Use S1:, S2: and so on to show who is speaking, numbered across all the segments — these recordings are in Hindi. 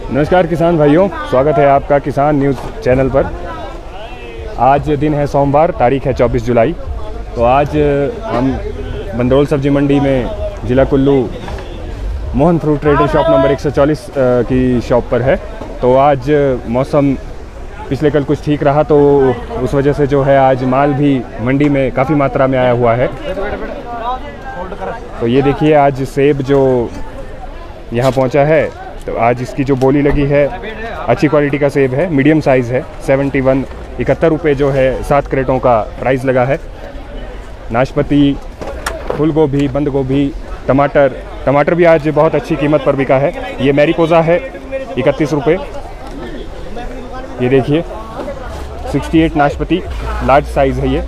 S1: नमस्कार किसान भाइयों, स्वागत है आपका किसान न्यूज़ चैनल पर। आज दिन है सोमवार, तारीख है 24 जुलाई। तो आज हम बंदरोल सब्जी मंडी में ज़िला Kullu Mohan fruit trader shop number 140 की शॉप पर है। तो आज मौसम पिछले कल कुछ ठीक रहा, तो उस वजह से जो है आज माल भी मंडी में काफ़ी मात्रा में आया हुआ है। तो ये देखिए, आज सेब जो यहाँ पहुँचा है, तो आज इसकी जो बोली लगी है, अच्छी क्वालिटी का सेब है, मीडियम साइज़ है। 71 रुपये जो है 7 क्रेटों का प्राइस लगा है। नाशपाती, फूल गोभी, बंद गोभी, टमाटर भी आज बहुत अच्छी कीमत पर बिका है। ये मैरीपोजा है 31 रुपये। ये देखिए 68 नाशपाती, लार्ज साइज़ है ये।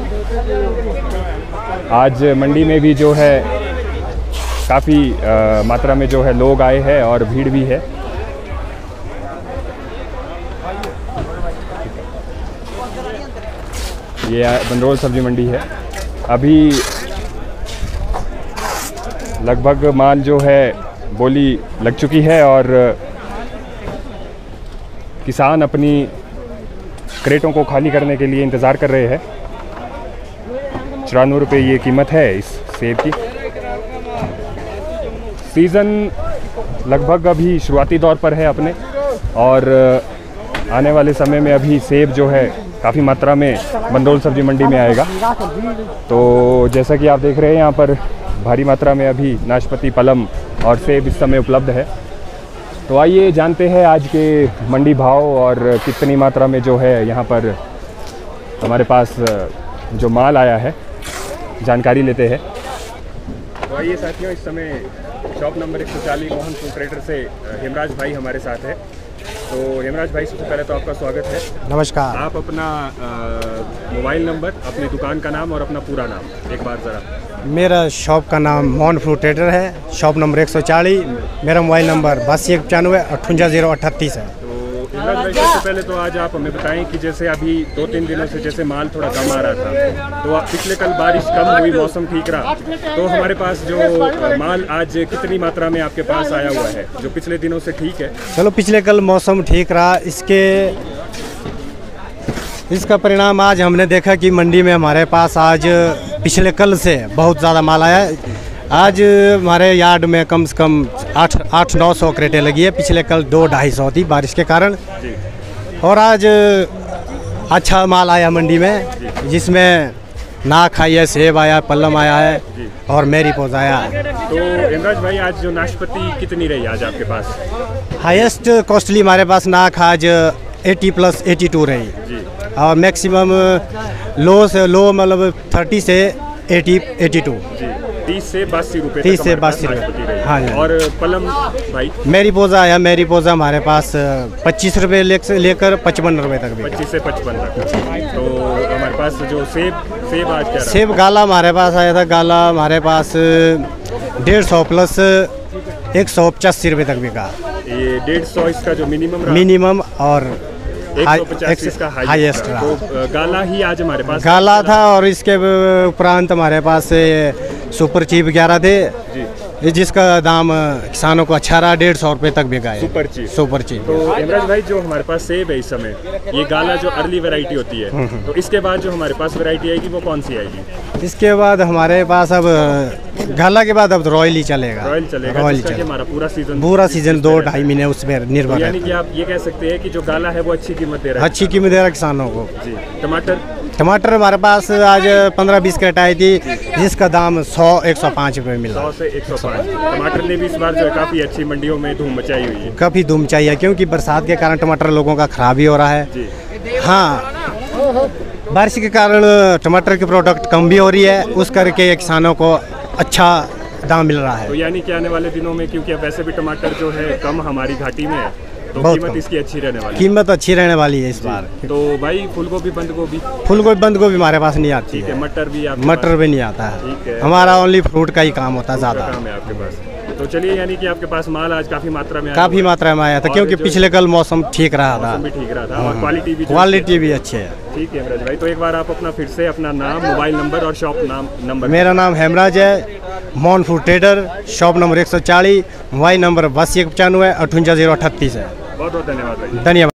S1: आज मंडी में भी जो है काफ़ी मात्रा में जो है लोग आए हैं और भीड़ भी है। ये बंदरोल सब्जी मंडी है। अभी लगभग माल जो है बोली लग चुकी है और किसान अपनी क्रेटों को खाली करने के लिए इंतज़ार कर रहे हैं। 94 रुपये ये कीमत है इस सेब की। सीज़न लगभग अभी शुरुआती दौर पर है अपने, और आने वाले समय में अभी सेब जो है काफ़ी मात्रा में बंदरोल सब्जी मंडी में आएगा। तो जैसा कि आप देख रहे हैं, यहाँ पर भारी मात्रा में अभी नाशपाती, पलम और सेब इस समय उपलब्ध है। तो आइए जानते हैं आज के मंडी भाव और कितनी मात्रा में जो है यहाँ पर हमारे पास जो माल आया है, जानकारी लेते हैं। तो आइए साथियों, इस समय shop number 140 Mohan fruit trader से हेमराज भाई हमारे साथ है। तो हेमराज भाई, सबसे पहले तो आपका स्वागत है।
S2: नमस्कार।
S1: आप अपना मोबाइल नंबर, अपनी दुकान का नाम और अपना पूरा नाम एक बार ज़रा।
S2: मेरा शॉप का नाम मोहन फ्रूट ट्रेडर है, शॉप नंबर 140। मेरा मोबाइल नंबर 8295 58 है।
S1: तो हेमराज भाई, सबसे पहले तो आज आप हमें बताएं कि जैसे अभी 2-3 दिनों से जैसे माल थोड़ा कम आ रहा था, तो पिछले कल बारिश कम हुई, मौसम ठीक रहा, तो हमारे पास जो माल आज कितनी मात्रा में आपके पास आया हुआ है जो पिछले दिनों से ठीक है?
S2: चलो, पिछले कल मौसम ठीक रहा, इसका परिणाम आज हमने देखा कि मंडी में हमारे पास आज पिछले कल से बहुत ज़्यादा माल आया है। आज हमारे यार्ड में कम से कम 800-900 क्रेटें लगी है। पिछले कल 200-250 थी बारिश के कारण। और आज अच्छा माल आया मंडी में, जिसमें नाक आई है, सेब आया, पल्लम आया है और मैरीपोजा आया है।
S1: तो हेमराज भाई, आज जो नाशपाती कितनी रही आज आपके पास?
S2: हाईएस्ट कॉस्टली हमारे पास नाक आज 80+82 रही, और मैक्सिमम लो से लो मतलब 30 से 82।
S1: 30 से 82 रुपये।
S2: 30 से 82 रुपये, हाँ जी।
S1: और पलम भाई?
S2: मैरीपोजा आया, मैरीपोजा हमारे पास 25 रुपये लेकर 55 रुपये तक भी।
S1: 25 से 55 तक। तो हमारे पास जो सेब आज क्या रहा?
S2: सेब गाला हमारे पास आया था। गाला हमारे पास 150 प्लस 185 रुपये तक बिका।
S1: ये 150 इसका जो
S2: मिनिमम और
S1: 185 इसका हाईएस्ट रहा। तो गाला ही आज हमारे पास
S2: गाला था, और इसके उपरांत हमारे पास सुपर चीप 11 थे, जिसका दाम किसानों को अच्छा रहा, 150 रुपये तक बिका है। Super cheap.
S1: तो हेमराज भाई, जो हमारे पास सेब है इस समय, ये गाला जो अर्ली वैरायटी होती है, तो इसके बाद जो हमारे पास वैरायटी आएगी वो कौन सी आएगी?
S2: इसके बाद हमारे पास अब गाला के बाद अब रॉयल ही चलेगा।
S1: रॉयल चलेगा। हमारा पूरा सीजन
S2: 2-2.5 महीने उस पर निर्भर है।
S1: यानी कि आप ये कह सकते हैं कि जो गाला है वो अच्छी कीमत दे रहा है।
S2: अच्छी कीमत दे रहा है किसानों को।
S1: टमाटर
S2: हमारे पास आज 15-20 क्रेट आई थी, जिसका दाम 100-105 रुपये मिला।
S1: 100 से 105। टमाटर ने भी इस बार जो है काफ़ी अच्छी मंडियों में धूम मचाई हुई है।
S2: काफ़ी धूम मचाई है, क्योंकि बरसात के कारण टमाटर लोगों का खराब ही हो रहा है। हाँ, बारिश के कारण टमाटर की प्रोडक्ट कम भी हो रही है, उस करके किसानों को अच्छा दाम मिल रहा है।
S1: तो यानी कि आने वाले दिनों में, क्योंकि वैसे भी टमाटर जो है कम हमारी घाटी में है, तो कीमत इसकी अच्छी रहने वाली है।
S2: कीमत अच्छी रहने वाली है इस बार।
S1: तो भाई, फूल गोभी, बंद गोभी
S2: हमारे पास नहीं आती है।
S1: मटर भी
S2: नहीं आता है। हमारा ओनली फ्रूट का ही काम होता है ज़्यादा।
S1: काम है आपके पास। तो चलिए, यानी कि आपके पास माल आज काफी मात्रा में आया
S2: काफ़ी
S1: हुआ है।
S2: मात्रा में आया था
S1: और
S2: क्योंकि
S1: जो-
S2: पिछले कल मौसम ठीक रहा था।
S1: मौसम भी ठीक रहा था और क्वालिटी भी जो-
S2: क्वालिटी भी अच्छी है।
S1: ठीक है हेमराज भाई, तो एक बार आप अपना फिर से अपना नाम, मोबाइल नंबर और शॉप नंबर।
S2: मेरा नाम हेमराज है, Mohan fruit trader, shop number 140, mobile number 82 95 58 038 है।
S1: बहुत बहुत धन्यवाद भाई।
S2: धन्यवाद।